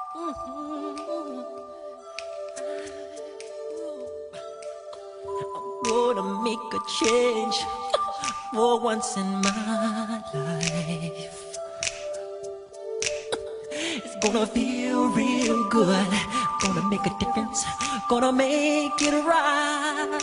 Gonna make a change for once in my life. It's gonna feel real good. Gonna make a difference. Gonna make it right.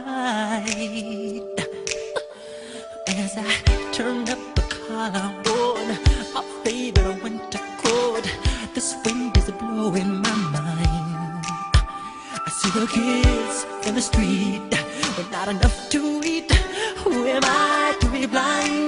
As I turn up the collar on my favorite winter coat, this wind is blowing my mind. I see the kids in the street with not enough to eat. Who am I to be blind?